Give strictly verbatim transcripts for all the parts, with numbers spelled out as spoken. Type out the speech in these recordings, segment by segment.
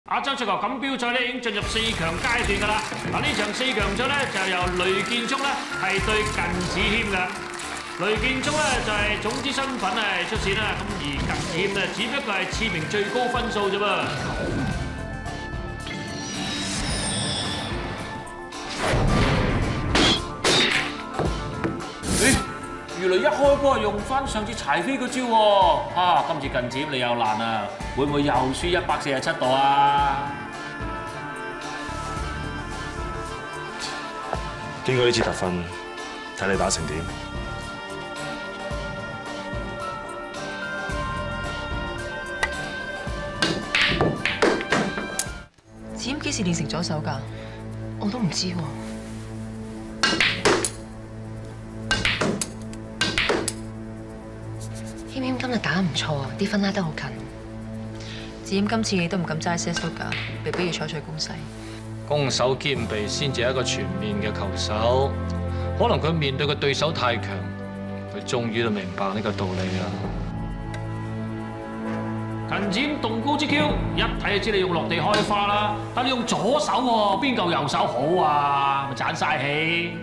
亞洲桌球錦標賽咧已經進入四強階段㗎啦。嗱，呢場四強賽咧就由雷建聰咧係對靳子謙㗎。雷建聰咧就係種子身份係出線啦，咁而靳子謙咧只不過係次名最高分數啫噃。誒，原來一開波用翻上次柴飛嗰招喎，啊！今次靳子謙你又難啊！ 會唔會又輸一百四十七度啊？ 經過呢次特訓，睇你打成點？ 子謙幾時練成左手㗎？我都唔知喎。謙謙今日打得唔錯啊，啲分拉得好近。 子謙今次都唔敢齋 set 㗎，被逼要採取攻勢。 攻守兼備先至係一個全面嘅球手。可能佢面對嘅對手太強，佢終於都明白呢個道理啦。 靳子謙動高之 Q， 一睇就知你用落地開花啦。但你用左手喎，邊夠右手好啊？咪盞嘥氣！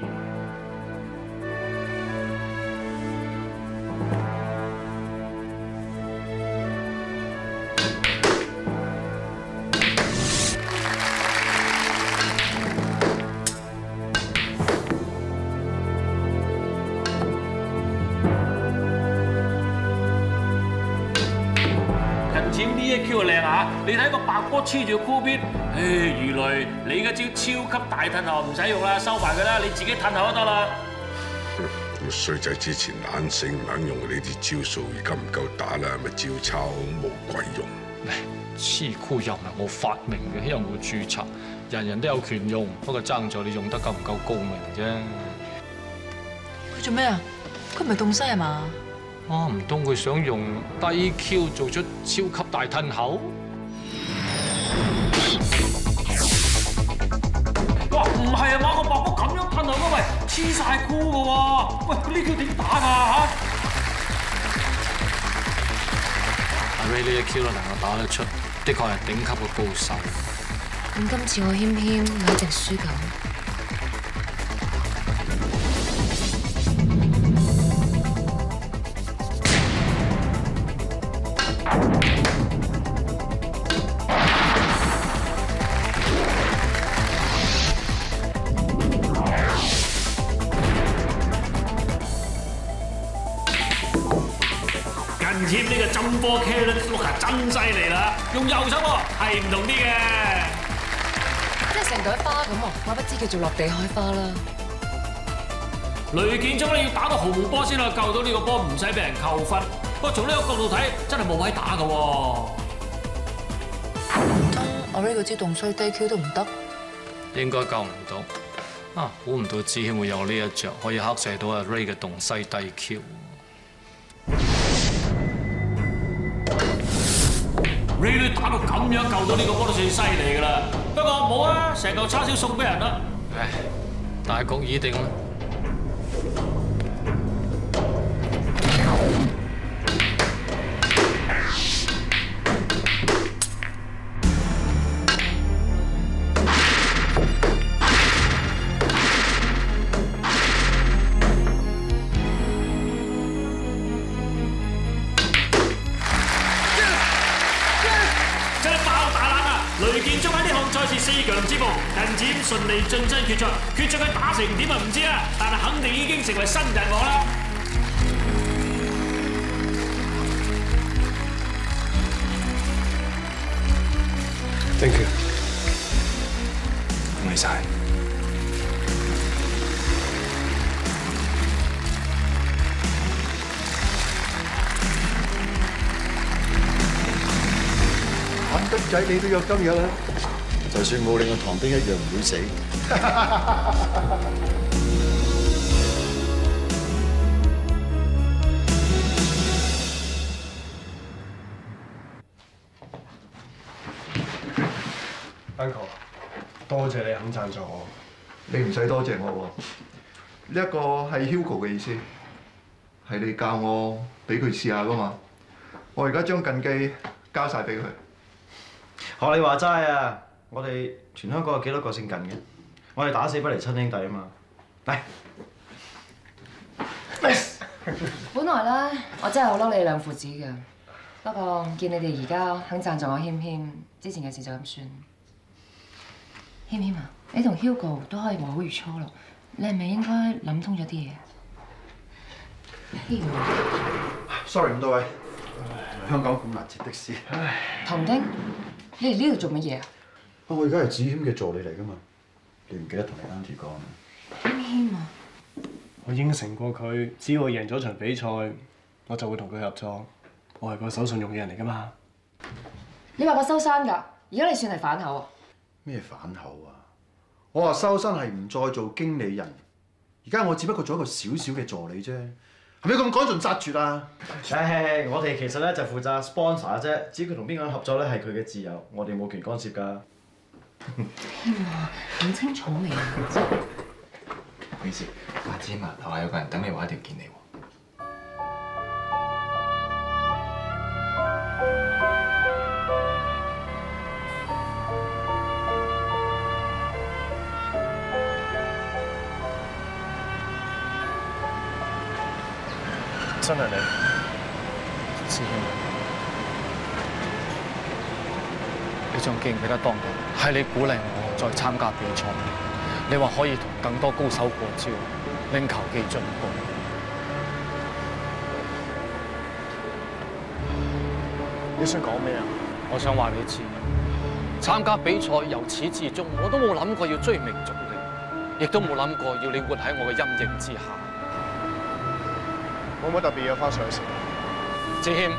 靳呢一 Q 靚啊！你睇個白波黐住個箍邊，唉，魚雷，你嘅招超級大褪後唔使用啦，收埋佢啦，你自己褪後就得啦。 咁衰仔之前懶醒唔肯用呢啲招數，而家唔夠打啦，咪照抄冇鬼用。 黐箍又唔係我發明嘅，又冇註冊，人人都有權用，不過爭在你用得夠唔夠高明啫。 佢做咩啊？佢唔係洞西係嘛？ 啊，唔通佢想用低 Q 做出超級大褪後？ 哇，唔係啊嘛，個白波咁樣褪後嘅，喂，黐晒箍嘅喎，喂，佢呢 Q 點打㗎嚇？ 阿 Ray 呢一 Q 都能夠打得出，的確係頂級嘅高手。 咁今次我謙謙咪一定輸緊。 靳子謙呢個針波 K 咧，碌下真犀利啦！用右手喎係唔同啲嘅， 即係成朵花咁喎，怪不知叫做落地開花啦。 雷建聰咧要打到紅波先可以救到呢個波，唔使俾人扣分。不過從呢個角度睇，真係冇位打㗎喎。 唔通我呢個招洞衰低 Q 都唔得？ 應該救唔到。啊，估唔到子謙會有呢一着，可以克制到阿 Ray 嘅洞西低 Q。 Ray 女打到咁樣救到呢個波都算犀利㗎啦，不過冇啊，成嚿叉燒送俾人啦。 唉，大局已定啦。 雷建聰喺呢項賽事四強之步，靳子謙順利晉身決賽。決賽佢打成點啊唔知啊，但係肯定已經成為新人王啦。 Thank you，恭喜晒。 玩得仔你都有今日啦！ 就算冇你個唐兵一樣唔會死。 Uncle，多謝你肯贊助我。你唔使多謝我喎。呢一個係 Hugo 嘅意思，係你教我俾佢試下噶嘛。我而家將近機交晒俾佢。 學你話齋啊！我哋全香港有幾多個姓近嘅？我哋打死不離親兄弟啊嘛！嚟， 本來咧，我真係好嬲你哋兩父子嘅。不過見你哋而家肯贊助我謙謙，之前嘅事就咁算。謙謙啊，你同 Hugo 都可以和好如初咯。你係咪應該諗通咗啲嘢 ？Sorry 咁多位，香港咁難截的士。 唐丁，你嚟呢度做乜嘢啊？ 我而家係子謙嘅助理嚟㗎嘛，你唔記得同你 Auntie 講謙謙啊！ 我應承過佢，只要我贏咗場比賽，我就會同佢合作。我係個守信用嘅人嚟㗎嘛。 你話我收山㗎，而家你算係反口啊？ 咩反口啊？我話收身係唔再做經理人，而家我只不過做一個小小嘅助理啫，係咪咁趕盡殺絕啊？唉，我哋其實咧就負責 sponsor 啫，至於佢同邊個人合作咧係佢嘅自由，我哋冇權干涉㗎。 天啊，諗清楚未啊？ 唔好意思，阿芝啊，樓下有個人等你，話一定見你喎。 真係你， 子謙，你仲記唔記得當日係你鼓勵我再參加比賽？你話可以同更多高手過招，令球技進步。 你想講咩啊？ 我想話你知，參加比賽由始至終，我都冇諗過要追名逐利，亦都冇諗過要你活喺我嘅陰影之下。 冇乜特別嘢翻上去。 子謙，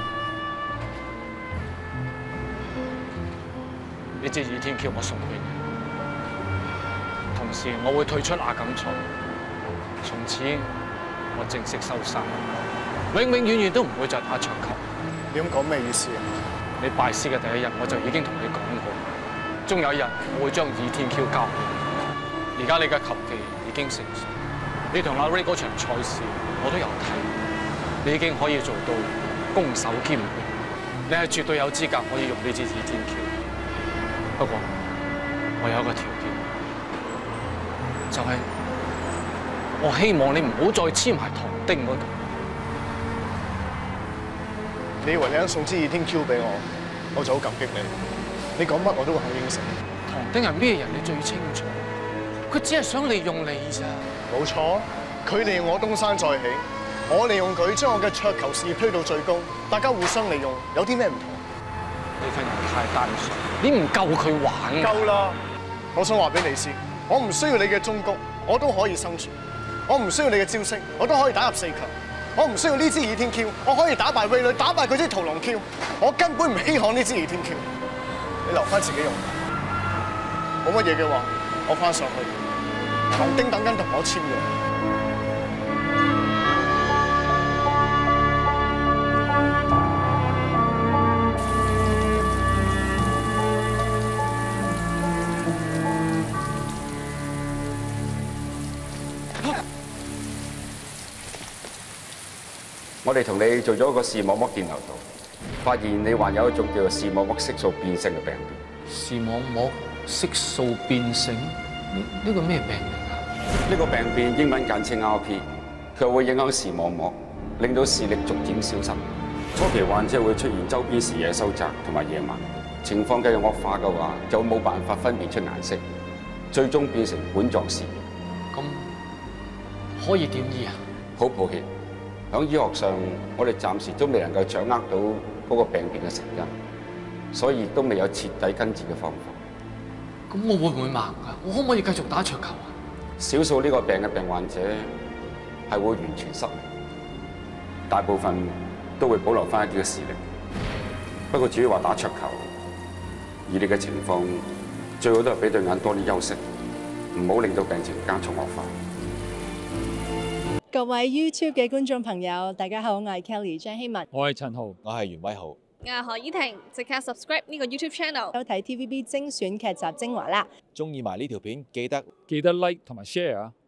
呢支倚天橋我送俾你，同時我會退出亞錦賽，從此我正式收山，永永遠遠都唔會再打桌球。 你咁講咩意思啊？ 你拜師嘅第一日我就已經同你講過，終有一日我會將倚天橋交俾你。而家你嘅球技已經成熟，你同阿 Ray 嗰場賽事我都有睇。你已經可以做到攻守兼備，你係絕對有資格可以用呢支倚天橋。不過，我有一個條件，就係、是、我希望你唔好再簽埋唐丁嗰度。 你以為你肯送支倚天橋俾我，我就好感激你。你講乜我都會肯應承。 唐丁係咩人？你最清楚。佢只係想利用你咋。 冇錯，佢利用我東山再起。我利用佢將我嘅桌球事業推到最高，大家互相利用，有啲咩唔同？ 你份人太單純，你唔夠佢玩。 夠啦！我想話俾你知，我唔需要你嘅中谷，我都可以生存；我唔需要你嘅招式，我都可以打入四強；我唔需要呢支倚天 Q， 我可以打敗威女，打敗佢支屠龍 Q。我根本唔稀罕呢支倚天 Q， 你留翻自己用。冇乜嘢嘅話，我翻上去。唐丁等緊同我簽約。 我哋同你做咗一個視網膜電流圖，發現你患有一種叫做視網膜色素變性嘅病變。 視網膜色素變性？呢呢個咩病嚟㗎？ 呢個病變英文簡稱 R P， 佢會影響視網膜，令到視力逐漸消失。初期患者會出現周邊視野收窄同埋野盲，情況繼續惡化嘅話，就冇辦法分辨出顏色，最終變成管狀視野。 咁可以點醫啊？ 好抱歉。喺醫學上，我哋暫時都未能夠掌握到嗰個病變嘅成因，所以亦都未有徹底根治嘅方法。 咁我會唔會盲㗎？我可唔可以繼續打桌球啊？ 少數呢個病嘅病患者係會完全失明，大部分都會保留翻一啲嘅視力。不過至於話打桌球，以你嘅情況，最好都係俾對眼多啲休息，唔好令到病情加速惡化。 各位 YouTube 嘅觀眾朋友，大家好，我係 Kelly 張希文， 我係陳豪，我係袁威豪， 我係何依婷，即刻 subscribe 呢個 YouTube channel， 收睇 T V B 精選劇集精華啦！ 中意埋呢條片，記得記得 like 同埋 share 啊！